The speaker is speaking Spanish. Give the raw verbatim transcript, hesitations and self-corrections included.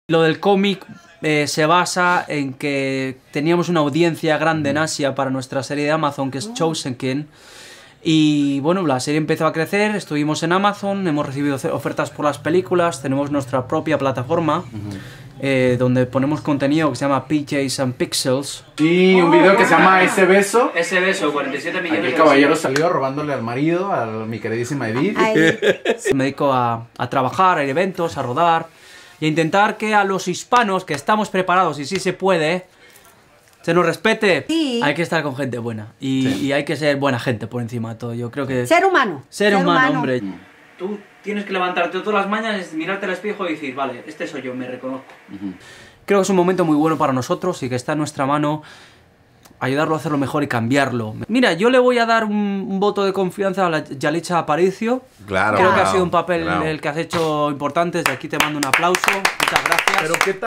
Lo del cómic eh, se basa en que teníamos una audiencia grande en Asia para nuestra serie de Amazon, que es Chosen King. Y bueno, la serie empezó a crecer, estuvimos en Amazon, hemos recibido ofertas por las películas, tenemos nuestra propia plataforma, uh-huh. eh, donde ponemos contenido que se llama P Js and Pixels. Sí, un video que se llama Ese Beso. Ese Beso, cuarenta y siete millones. Aquí el caballero salió robándole al marido, a mi queridísima Edith. Me dedico a, a trabajar, a ir a eventos, a rodar y a intentar que a los hispanos, que estamos preparados y sí se puede, se nos respete. Sí. Hay que estar con gente buena y, sí. y hay que ser buena gente por encima de todo. Yo creo que... Ser humano. Ser, ser humano, humano, hombre. Tú tienes que levantarte todas las mañanas, mirarte al espejo y decir, vale, este soy yo, me reconozco. Uh-huh. Creo que es un momento muy bueno para nosotros y que está en nuestra mano ayudarlo a hacerlo mejor y cambiarlo. Mira, yo le voy a dar un, un voto de confianza a la Yalitza Aparicio. Claro. Creo claro, que ha sido un papel claro. el que has hecho importante. Desde aquí te mando un aplauso. Muchas gracias. Pero ¿qué tal?